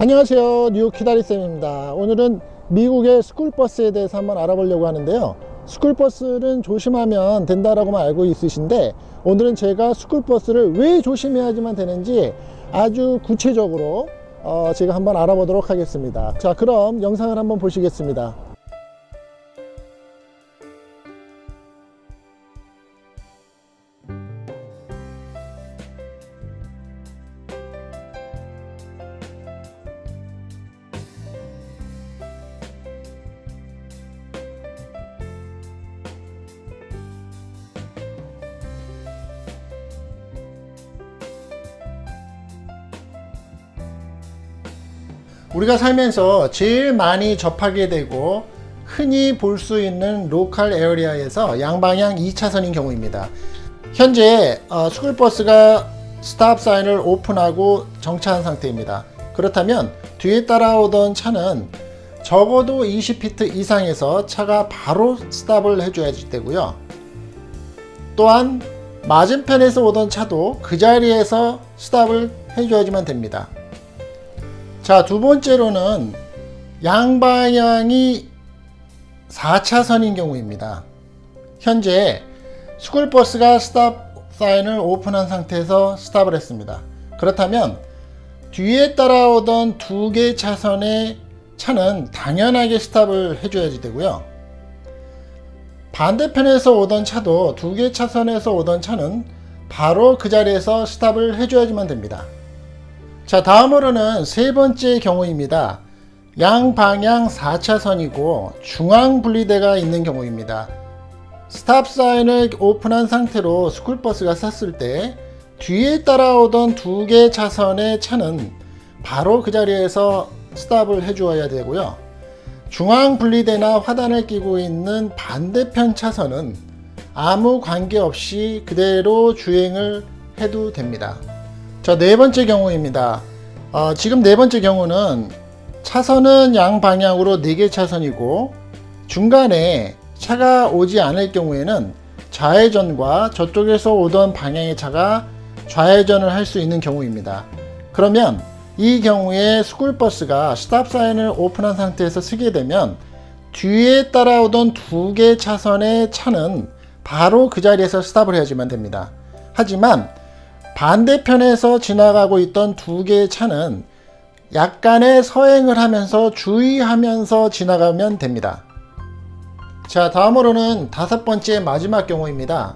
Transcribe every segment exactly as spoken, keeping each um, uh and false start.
안녕하세요, 뉴욕 키다리쌤입니다. 오늘은 미국의 스쿨버스에 대해서 한번 알아보려고 하는데요, 스쿨버스는 조심하면 된다라고만 알고 있으신데, 오늘은 제가 스쿨버스를 왜 조심해야지만 되는지 아주 구체적으로 어, 제가 한번 알아보도록 하겠습니다. 자, 그럼 영상을 한번 보시겠습니다. 우리가 살면서 제일 많이 접하게 되고 흔히 볼 수 있는 로컬 에어리아에서 양방향 이 차선인 경우입니다. 현재 어, 스쿨버스가 스탑 사인을 오픈하고 정차한 상태입니다. 그렇다면 뒤에 따라오던 차는 적어도 이십 피트 이상에서 차가 바로 스탑을 해줘야 되고요. 또한 맞은편에서 오던 차도 그 자리에서 스탑을 해줘야지만 됩니다. 자, 두 번째로는 양방향이 사 차선인 경우입니다. 현재 스쿨버스가 스탑 사인을 오픈한 상태에서 스탑을 했습니다. 그렇다면 뒤에 따라오던 두 개 차선의 차는 당연하게 스탑을 해줘야 되고요. 반대편에서 오던 차도 두 개 차선에서 오던 차는 바로 그 자리에서 스탑을 해줘야지만 됩니다. 자, 다음으로는 세 번째 경우입니다. 양방향 사 차선이고 중앙 분리대가 있는 경우입니다. 스탑 사인을 오픈한 상태로 스쿨버스가 섰을 때 뒤에 따라오던 두 개 차선의 차는 바로 그 자리에서 스탑을 해주어야 되고요. 중앙 분리대나 화단을 끼고 있는 반대편 차선은 아무 관계없이 그대로 주행을 해도 됩니다. 자, 네 번째 경우입니다. 어, 지금 네 번째 경우는 차선은 양방향으로 네 개 차선이고 중간에 차가 오지 않을 경우에는 좌회전과 저쪽에서 오던 방향의 차가 좌회전을 할 수 있는 경우입니다. 그러면 이 경우에 스쿨버스가 스탑 사인을 오픈한 상태에서 서게 되면 뒤에 따라오던 두 개 차선의 차는 바로 그 자리에서 스탑을 해야지만 됩니다. 하지만 반대편에서 지나가고 있던 두 개의 차는 약간의 서행을 하면서 주의하면서 지나가면 됩니다. 자, 다음으로는 다섯 번째 마지막 경우입니다.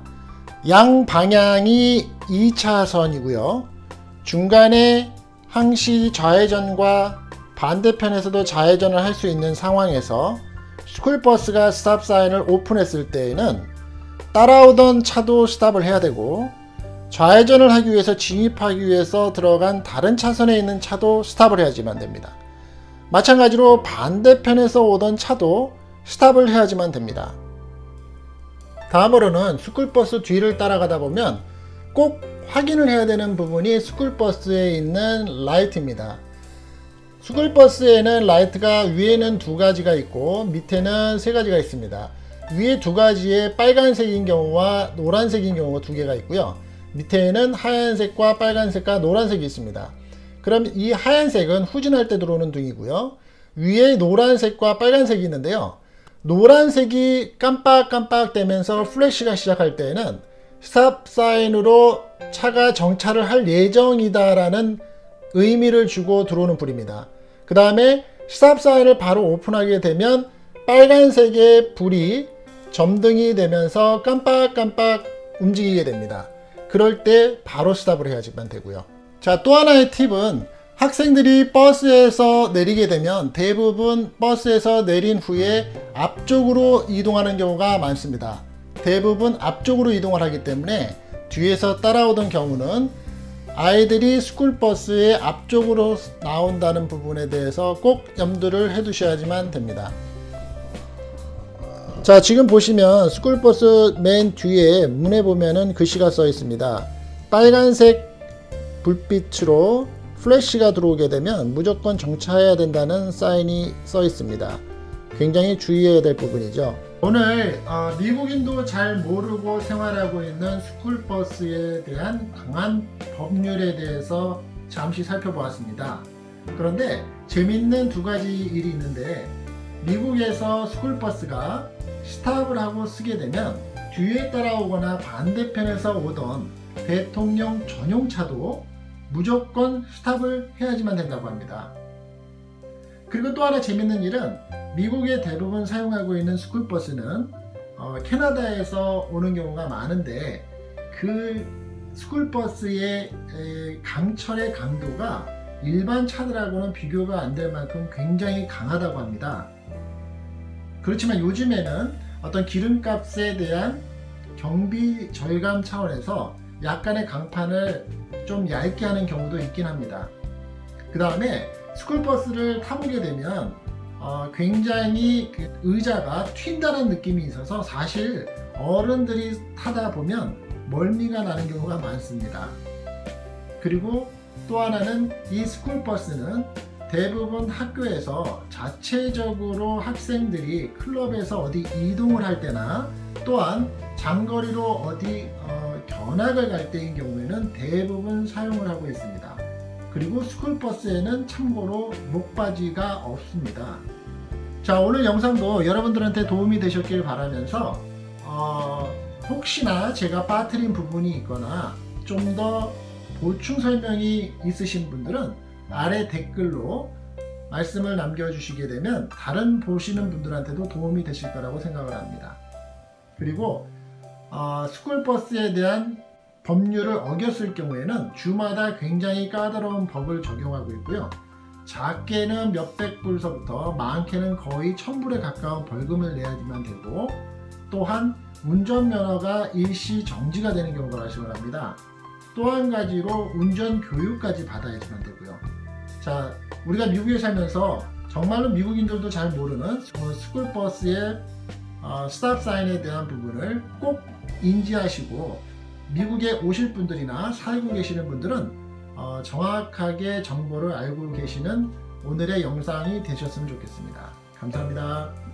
양방향이 이 차선이고요. 중간에 항시 좌회전과 반대편에서도 좌회전을 할 수 있는 상황에서 스쿨버스가 스탑 사인을 오픈했을 때에는 따라오던 차도 스탑을 해야 되고 좌회전을 하기 위해서 진입하기 위해서 들어간 다른 차선에 있는 차도 스탑을 해야지만 됩니다. 마찬가지로 반대편에서 오던 차도 스탑을 해야지만 됩니다. 다음으로는 스쿨버스 뒤를 따라가다 보면 꼭 확인을 해야 되는 부분이 스쿨버스에 있는 라이트입니다. 스쿨버스에는 라이트가 위에는 두 가지가 있고 밑에는 세 가지가 있습니다. 위에 두 가지에 빨간색인 경우와 노란색인 경우가 두 개가 있고요. 밑에는 하얀색과 빨간색과 노란색이 있습니다. 그럼 이 하얀색은 후진할 때 들어오는 등이고요. 위에 노란색과 빨간색이 있는데요. 노란색이 깜빡깜빡 되면서 플래시가 시작할 때에는 스탑 사인으로 차가 정차를 할 예정이다 라는 의미를 주고 들어오는 불입니다. 그 다음에 스탑 사인을 바로 오픈하게 되면 빨간색의 불이 점등이 되면서 깜빡깜빡 움직이게 됩니다. 그럴 때 바로 스탑을 해야지만 되고요. 자, 또 하나의 팁은 학생들이 버스에서 내리게 되면 대부분 버스에서 내린 후에 앞쪽으로 이동하는 경우가 많습니다. 대부분 앞쪽으로 이동을 하기 때문에 뒤에서 따라오던 경우는 아이들이 스쿨버스의 앞쪽으로 나온다는 부분에 대해서 꼭 염두를 해 두셔야지만 됩니다. 자, 지금 보시면 스쿨버스 맨 뒤에 문에 보면은 글씨가 써 있습니다. 빨간색 불빛으로 플래시가 들어오게 되면 무조건 정차해야 된다는 사인이 써 있습니다. 굉장히 주의해야 될 부분이죠. 오늘 어, 미국인도 잘 모르고 생활하고 있는 스쿨버스에 대한 강한 법률에 대해서 잠시 살펴보았습니다. 그런데 재밌는 두 가지 일이 있는데, 미국에서 스쿨버스가 스탑을 하고 쓰게 되면 뒤에 따라오거나 반대편에서 오던 대통령 전용차도 무조건 스탑을 해야지만 된다고 합니다. 그리고 또 하나 재밌는 일은, 미국에 대부분 사용하고 있는 스쿨버스는 어, 캐나다에서 오는 경우가 많은데, 그 스쿨버스의 에, 강철의 강도가 일반 차들하고는 비교가 안 될 만큼 굉장히 강하다고 합니다. 그렇지만 요즘에는 어떤 기름값에 대한 경비 절감 차원에서 약간의 강판을 좀 얇게 하는 경우도 있긴 합니다. 그 다음에 스쿨버스를 타보게 되면 어, 굉장히 그 의자가 튄다는 느낌이 있어서 사실 어른들이 타다 보면 멀미가 나는 경우가 많습니다. 그리고 또 하나는, 이 스쿨버스는 대부분 학교에서 자체적으로 학생들이 클럽에서 어디 이동을 할 때나, 또한 장거리로 어디 어, 견학을 갈 때인 경우에는 대부분 사용을 하고 있습니다. 그리고 스쿨버스에는 참고로 목바지가 없습니다. 자, 오늘 영상도 여러분들한테 도움이 되셨길 바라면서 어, 혹시나 제가 빠뜨린 부분이 있거나 좀 더 보충 설명이 있으신 분들은 아래 댓글로 말씀을 남겨주시게 되면 다른 보시는 분들한테도 도움이 되실 거라고 생각을 합니다. 그리고 어, 스쿨버스에 대한 법률을 어겼을 경우에는 주마다 굉장히 까다로운 법을 적용하고 있고요. 작게는 몇백 불서부터 많게는 거의 천불에 가까운 벌금을 내야지만 되고, 또한 운전면허가 일시 정지가 되는 경우가 발생을 합니다. 또 한 가지로 운전 교육까지 받아야지만 되고요. 자, 우리가 미국에 살면서 정말로 미국인들도 잘 모르는 스쿨버스의 어, 스탑 사인에 대한 부분을 꼭 인지하시고, 미국에 오실 분들이나 살고 계시는 분들은 어, 정확하게 정보를 알고 계시는 오늘의 영상이 되셨으면 좋겠습니다. 감사합니다.